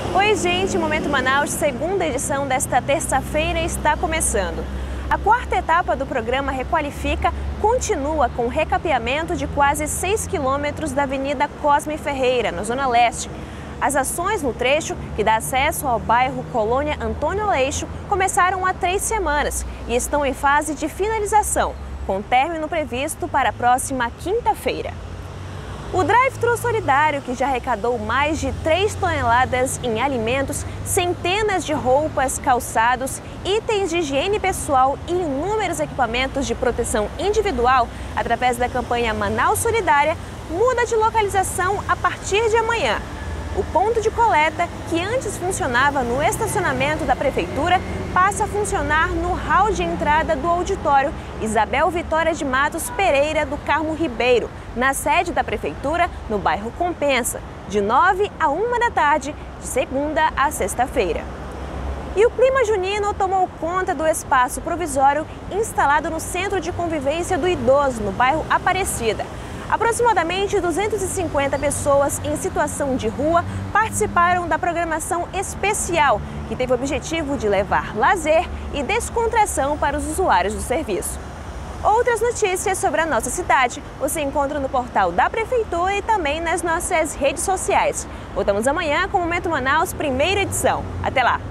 Oi, gente, Momento Manaus, segunda edição desta terça-feira está começando. A quarta etapa do programa Requalifica continua com o recapeamento de quase 6 quilômetros da Avenida Cosme Ferreira, na Zona Leste. As ações no trecho, que dá acesso ao bairro Colônia Antônio Aleixo, começaram há 3 semanas e estão em fase de finalização, com término previsto para a próxima quinta-feira. O drive-thru solidário, que já arrecadou mais de 3 toneladas em alimentos, centenas de roupas, calçados, itens de higiene pessoal e inúmeros equipamentos de proteção individual, através da campanha Manaus Solidária, muda de localização a partir de amanhã. O ponto de coleta, que antes funcionava no estacionamento da Prefeitura, passa a funcionar no hall de entrada do auditório Isabel Vitória de Matos Pereira do Carmo Ribeiro, na sede da Prefeitura, no bairro Compensa, de 9 a 1 da tarde, de segunda a sexta-feira. E o clima junino tomou conta do espaço provisório instalado no Centro de Convivência do Idoso, no bairro Aparecida. Aproximadamente 250 pessoas em situação de rua participaram da programação especial, que teve o objetivo de levar lazer e descontração para os usuários do serviço. Outras notícias sobre a nossa cidade você encontra no portal da Prefeitura e também nas nossas redes sociais. Voltamos amanhã com o Momento Manaus, primeira edição. Até lá!